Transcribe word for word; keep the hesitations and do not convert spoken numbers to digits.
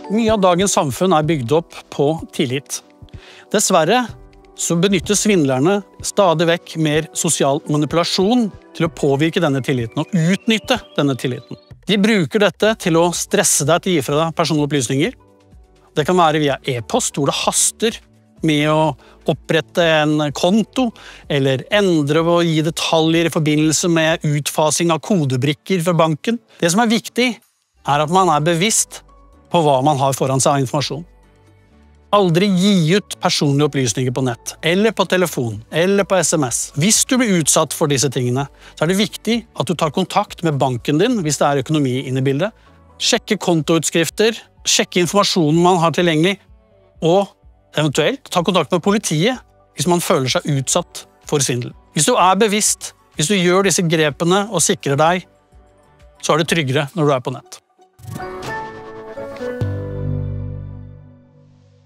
Mye av dagens samfunn er bygd opp på tillit. Dessverre så benytter svindlerne stadig vekk mer sosial manipulasjon til å påvirke denne tilliten og utnytte denne tilliten. De bruker dette til å stresse deg til å gi fra deg personlige opplysninger. Det kan være via e-post, hvor det haster med å opprette en konto, eller endre og gi detaljer i forbindelse med utfasing av kodebrikker fra banken. Det som er viktig, er at man er bevisst på hva man har foran seg av informasjon. Aldri gi ut personlige opplysninger på nett, eller på telefon, eller på sms. Hvis du blir utsatt for disse tingene, så er det viktig at du tar kontakt med banken din hvis det er økonomi inne i bildet. Sjekke kontoutskrifter, sjekke informasjonen man har tilgjengelig, og eventuelt ta kontakt med politiet hvis man føler seg utsatt for svindel. Hvis du er bevisst, hvis du gjør disse grepene og sikrer deg, så er det tryggere når du er på nett.